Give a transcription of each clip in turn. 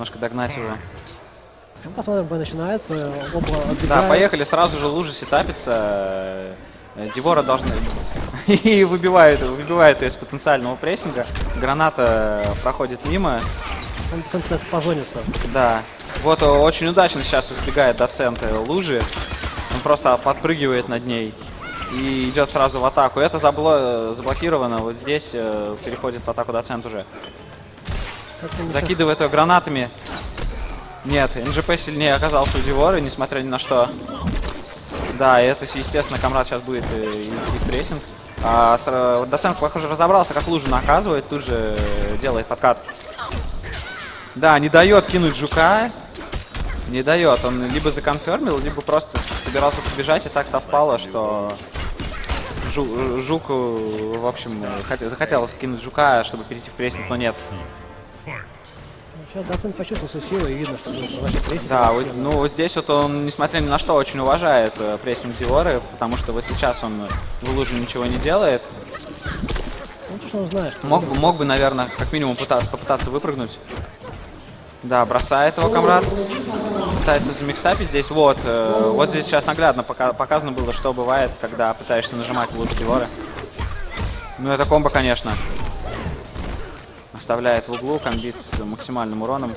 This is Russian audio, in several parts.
немножко догнать его. Ну, посмотрим, бой начинается. Оба отбегают. Да, поехали, сразу же лужи сетапится. Дивора должны... И выбивает ее из потенциального прессинга. Граната проходит мимо. Он пытается позониться. Да. Вот очень удачно сейчас избегает доцент лужи. Он просто подпрыгивает над ней и идет сразу в атаку. Это заблокировано. Вот здесь переходит в атаку доцент уже. Закидывает ее гранатами. Нет, НЖП сильнее оказался у Диворы, несмотря ни на что. Да, и это, естественно, Камрад сейчас будет идти в прессинг. Доцент, похоже, разобрался, как лужу наказывает, тут же делает подкат. Да, не дает кинуть жука. Не дает. Он либо законфермил, либо просто собирался побежать, и так совпало, что жук, в общем, захотел кинуть жука, чтобы перейти в прессинг, но нет. Сейчас доцент почувствовал свою силу и видно, что вообще прессинг. Да, ну вот здесь вот он, несмотря ни на что, очень уважает прессинг Диворы, потому что вот сейчас он в луже ничего не делает. Ну, что он знает. Мог бы, наверное, как минимум попытаться выпрыгнуть. Да, бросает его Камрад. Пытается замиксапить здесь. Вот здесь сейчас наглядно показано было, что бывает, когда пытаешься нажимать в лужу Диворы. Ну, это комбо, конечно. Оставляет в углу, комбит с максимальным уроном.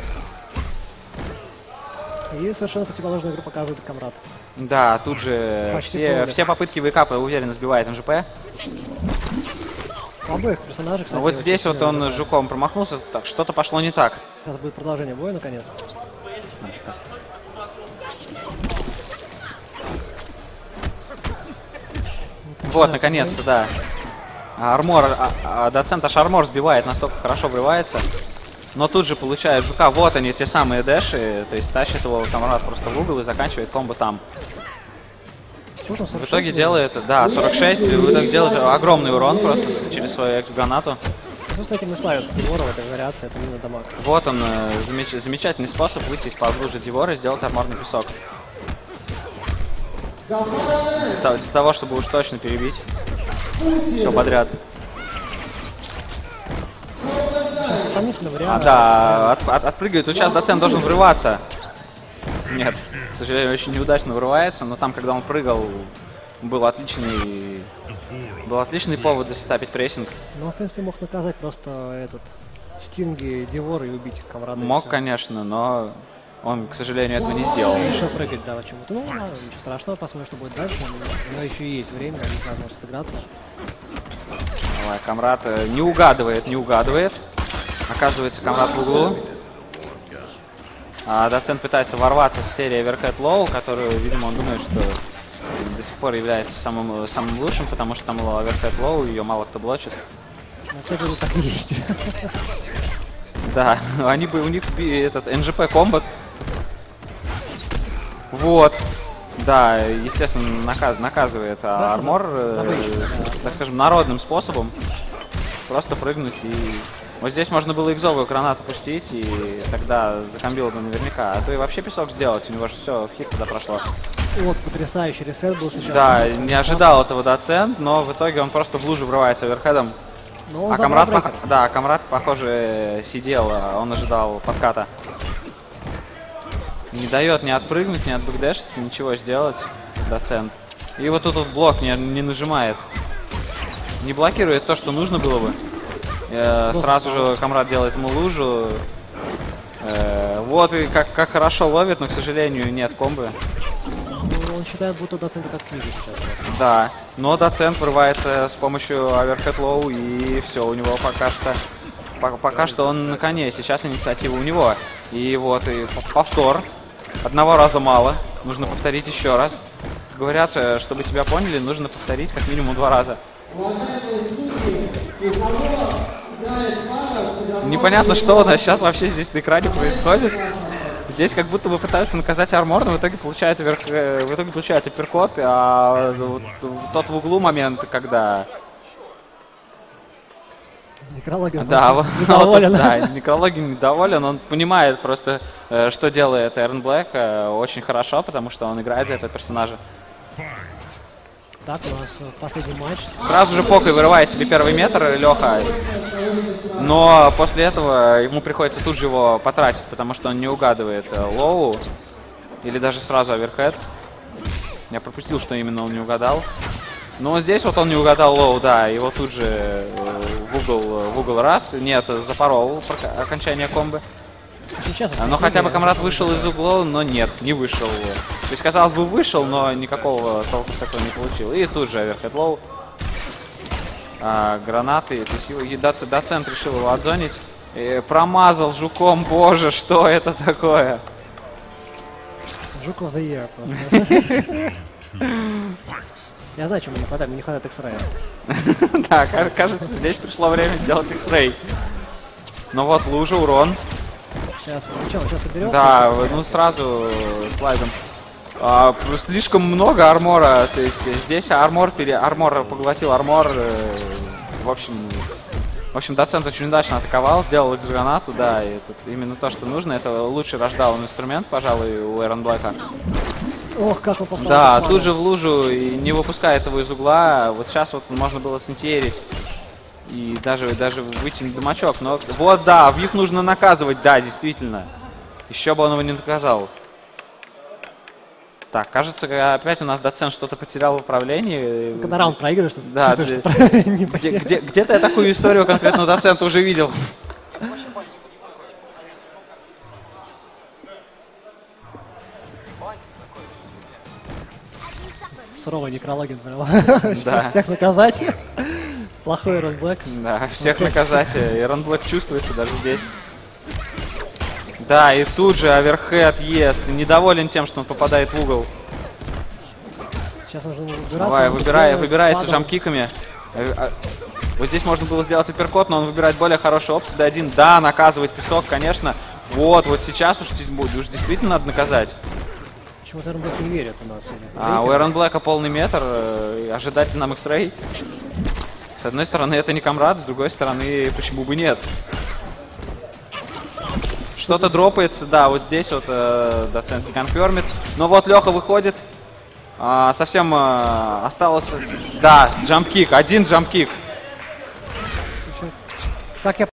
И совершенно противоположную игру показывает Камрад. Да, тут же все попытки вейкапа уверенно сбивает НЖП. Обоих персонажей, кстати, вот здесь вот он с жуком промахнулся, так что-то пошло не так. Сейчас будет продолжение боя, наконец. Вот, наконец-то, да. Армор, доцент аж армор сбивает, настолько хорошо врывается. Но тут же получает жука. Вот они, те самые дэши. То есть тащит его Камрад просто в угол и заканчивает комбо там. В итоге делает, да, 46. В итоге делает огромный урон просто через свою экс-гранату. С этим и славится Дивора в этой вариации, это видно дамаг. Вот он, замечательный способ выйти из-под лужи Дивора и сделать арморный песок. Для того, чтобы уж точно перебить все подряд. Да, отпрыгивает. Вот сейчас доцент должен врываться. Нет, к сожалению, очень неудачно врывается, но там, когда он прыгал, был отличный повод засетапить прессинг. Ну, в принципе, мог наказать просто стинги Дивора и убить Камрада. Мог, конечно, но он, к сожалению, этого не сделал. Решил прыгать, да, почему-то. Ну, ладно, ничего страшного, посмотрим, что будет дальше. Но еще есть время, не надо может отыграться. Давай, Камрад не угадывает. Оказывается, Камрад в углу. Доцент пытается ворваться с серии Overhead Low, которую, видимо, он думает, что до сих пор является самым лучшим, потому что там была Overhead Low, ее мало кто блочит. На самом деле так и есть. Да, у них этот NGP комбат. Вот. Да, естественно, наказывает армор, так скажем, народным способом. Просто прыгнуть и... Вот здесь можно было икзовую гранату пустить, и тогда закомбил бы наверняка. А то и вообще песок сделать, у него же все в хит тогда прошло. Вот, потрясающий ресет был сейчас. Да, не ожидал этого доцент, но в итоге он просто в лужу врывается оверхедом. А Камрад, похоже, сидел, он ожидал подката. Не дает ни отпрыгнуть, ни отбэкдэшиться, ничего сделать доцент. И вот тут блок не нажимает. Не блокирует то, что нужно было бы. Сразу же Камрад делает ему лужу. Вот и как хорошо ловит, но, к сожалению, нет комбы. Он считает, будто доцент как книги сейчас. Да, но доцент врывается с помощью Overhead Low, и все, у него пока что он на коне. Сейчас инициатива у него. И вот, и повтор. Одного раза мало, нужно повторить еще раз. Говорят, чтобы тебя поняли, нужно повторить как минимум 2 раза. Непонятно, что у нас сейчас вообще здесь на экране происходит. Здесь как будто бы пытаются наказать армор, но в итоге получают апперкот, а тот в углу момент, когда... Некрологин недоволен. Да, Некрологин недоволен, он понимает просто, что делает Эрн Блэк очень хорошо, потому что он играет за этого персонажа. Так, у нас последний матч. Сразу же Покой вырывает себе первый метр, Леха. Но после этого ему приходится тут же его потратить, потому что он не угадывает лоу. Или даже сразу оверхед. Я пропустил, что именно он не угадал. Но здесь вот он не угадал лоу, да. Его тут же в угол раз. Нет, запорол окончание комбы. Сейчас Но хотя бы Камрад вышел из угла, но нет, не вышел. То есть, казалось бы, вышел, но никакого толку такого не получил. И тут же оверхед лоу. Гранаты, доцент решил его отзонить. И промазал жуком, боже, что это такое? Жуков заева просто. Я знаю, чему не хватает, мне не хватает X-Ray. Да, кажется, здесь пришло время сделать X-Ray. Но вот лужа, урон. Сейчас, ну что, он сейчас соберется? Да, ну сразу слайдом. Слишком много армора, то есть здесь армор поглотил армор. В общем, доцент очень удачно атаковал, сделал X-гранату, да, и это именно то, что нужно. Это лучший рашдаун инструмент, пожалуй, у Эрон Блэка. Ох, как он попал. Да, тут же в лужу и не выпускает его из угла. Вот сейчас вот можно было синтерить и даже вытянуть дымачок. Но вот, да, в них нужно наказывать, да, действительно. Еще бы он его не наказал. Так, кажется, опять у нас доцент что-то потерял в управлении. Когда раунд проигрываешь, что да, где-то я такую историю конкретно доцента уже видел. Суровая некрология, да. Всех наказать. Плохой Эрон Блэк. Да, всех наказать. Эрон Блэк чувствуется даже здесь. Да, и тут же оверхед ест. Недоволен тем, что он попадает в угол. Сейчас нужно выбираться. Давай, выбирается джамп-киками. Вот здесь можно было сделать апперкот, но он выбирает более хорошую опцию. D1, да, наказывать песок, конечно. Вот сейчас уж действительно надо наказать. Почему-то Эрон Блэк не верит у нас. У Эрон Блэка полный метр. Ожидать нам X-Ray. С одной стороны, это не Камрад, с другой стороны, почему бы нет? Что-то дропается, да, вот здесь вот доцент не конфермит. Но вот Леха выходит. Совсем осталось... Да, джамп-кик, один джамп-кик. Как я